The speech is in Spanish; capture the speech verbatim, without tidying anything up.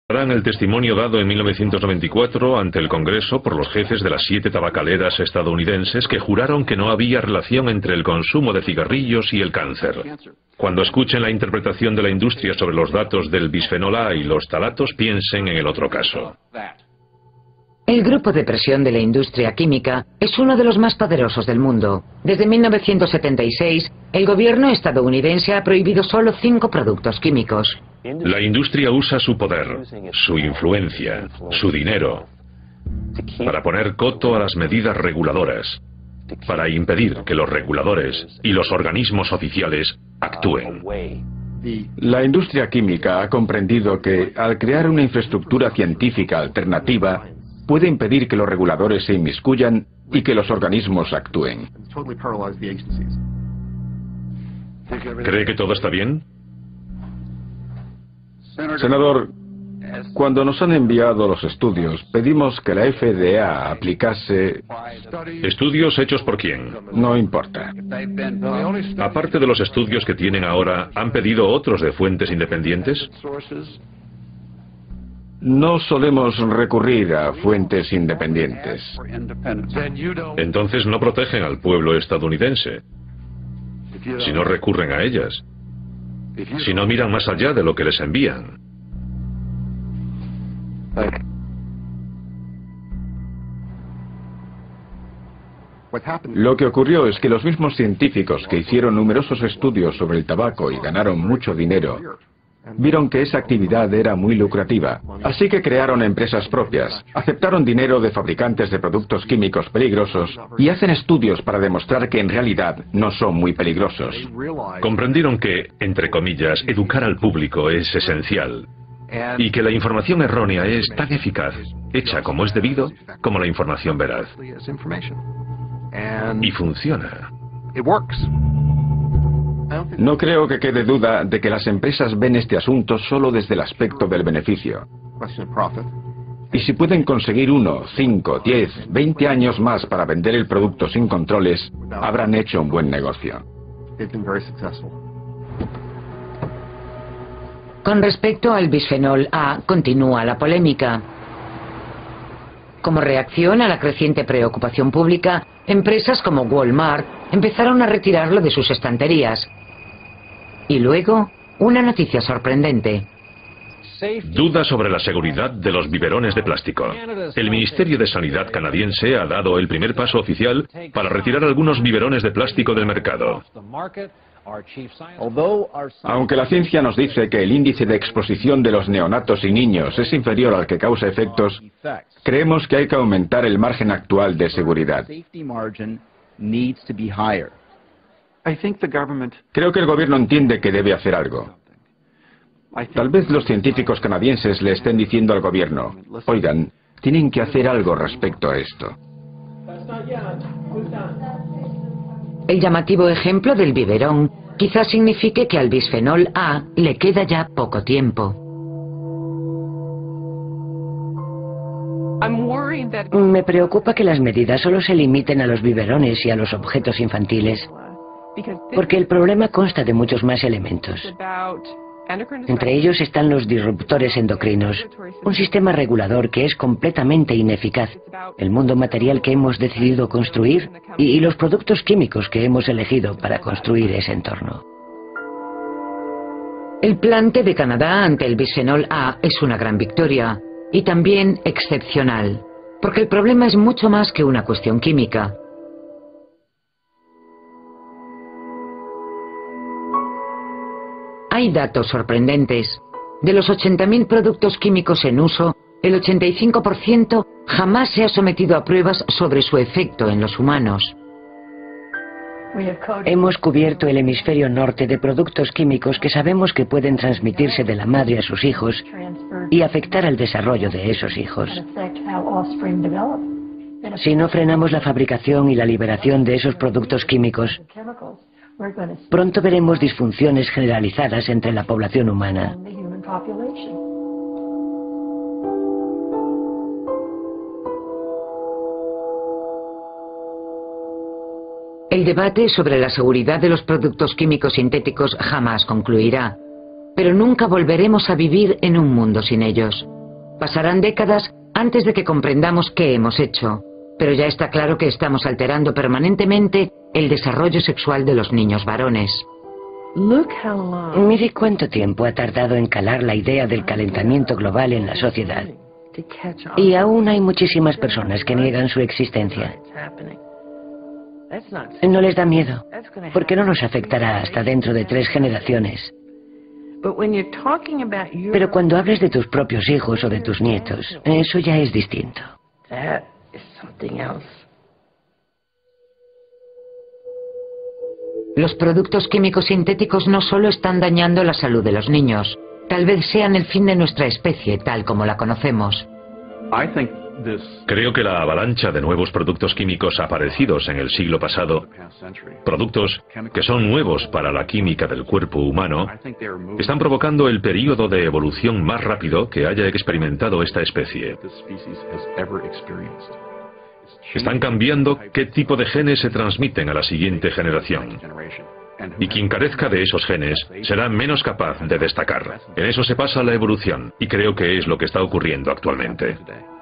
El testimonio dado en mil novecientos noventa y cuatro ante el Congreso por los jefes de las siete tabacaleras estadounidenses que juraron que no había relación entre el consumo de cigarrillos y el cáncer. Cuando escuchen la interpretación de la industria sobre los datos del bisfenol A y los talatos, piensen en el otro caso. El grupo de presión de la industria química es uno de los más poderosos del mundo. Desde mil novecientos setenta y seis, el gobierno estadounidense ha prohibido solo cinco productos químicos. La industria usa su poder, su influencia, su dinero, para poner coto a las medidas reguladoras, para impedir que los reguladores y los organismos oficiales actúen. La industria química ha comprendido que, al crear una infraestructura científica alternativa, puede impedir que los reguladores se inmiscuyan y que los organismos actúen. ¿Cree que todo está bien? Senador, cuando nos han enviado los estudios, pedimos que la F D A aplicase... ¿Estudios hechos por quién? No importa. Aparte de los estudios que tienen ahora, ¿han pedido otros de fuentes independientes? No solemos recurrir a fuentes independientes. Entonces no protegen al pueblo estadounidense, si no recurren a ellas, si no miran más allá de lo que les envían. Lo que ocurrió es que los mismos científicos que hicieron numerosos estudios sobre el tabaco y ganaron mucho dinero, vieron que esa actividad era muy lucrativa, así que crearon empresas propias, aceptaron dinero de fabricantes de productos químicos peligrosos y hacen estudios para demostrar que en realidad no son muy peligrosos. Comprendieron que, entre comillas, educar al público es esencial y que la información errónea es tan eficaz, hecha como es debido, como la información veraz. Y funciona. No creo que quede duda de que las empresas ven este asunto solo desde el aspecto del beneficio. Y si pueden conseguir uno, cinco, diez, veinte años más para vender el producto sin controles, habrán hecho un buen negocio. Con respecto al bisfenol A, continúa la polémica. Como reacción a la creciente preocupación pública, empresas como Walmart empezaron a retirarlo de sus estanterías. Y luego, una noticia sorprendente. Duda sobre la seguridad de los biberones de plástico. El Ministerio de Sanidad canadiense ha dado el primer paso oficial para retirar algunos biberones de plástico del mercado. Aunque la ciencia nos dice que el índice de exposición de los neonatos y niños es inferior al que causa efectos, creemos que hay que aumentar el margen actual de seguridad. Creo que el gobierno entiende que debe hacer algo. Tal vez los científicos canadienses le estén diciendo al gobierno, oigan, tienen que hacer algo respecto a esto. El llamativo ejemplo del biberón quizás signifique que al bisfenol A le queda ya poco tiempo. Me preocupa que las medidas solo se limiten a los biberones y a los objetos infantiles, porque el problema consta de muchos más elementos. Entre ellos están los disruptores endocrinos, un sistema regulador que es completamente ineficaz, el mundo material que hemos decidido construir y los productos químicos que hemos elegido para construir ese entorno. El plante de Canadá ante el bisfenol A es una gran victoria y también excepcional, porque el problema es mucho más que una cuestión química. Hay datos sorprendentes. De los ochenta mil productos químicos en uso, el ochenta y cinco por ciento jamás se ha sometido a pruebas sobre su efecto en los humanos. Hemos cubierto el hemisferio norte de productos químicos que sabemos que pueden transmitirse de la madre a sus hijos y afectar al desarrollo de esos hijos. Si no frenamos la fabricación y la liberación de esos productos químicos, pronto veremos disfunciones generalizadas entre la población humana. El debate sobre la seguridad de los productos químicos sintéticos jamás concluirá, pero nunca volveremos a vivir en un mundo sin ellos. Pasarán décadas antes de que comprendamos qué hemos hecho, pero ya está claro que estamos alterando permanentemente el desarrollo sexual de los niños varones. Mire cuánto tiempo ha tardado en calar la idea del calentamiento global en la sociedad. Y aún hay muchísimas personas que niegan su existencia. No les da miedo, porque no nos afectará hasta dentro de tres generaciones. Pero cuando hables de tus propios hijos o de tus nietos, eso ya es distinto. Los productos químicos sintéticos no solo están dañando la salud de los niños, tal vez sean el fin de nuestra especie tal como la conocemos. Creo que la avalancha de nuevos productos químicos aparecidos en el siglo pasado, productos que son nuevos para la química del cuerpo humano, están provocando el período de evolución más rápido que haya experimentado esta especie. Están cambiando qué tipo de genes se transmiten a la siguiente generación. Y quien carezca de esos genes será menos capaz de destacar. En eso se basa la evolución, y creo que es lo que está ocurriendo actualmente.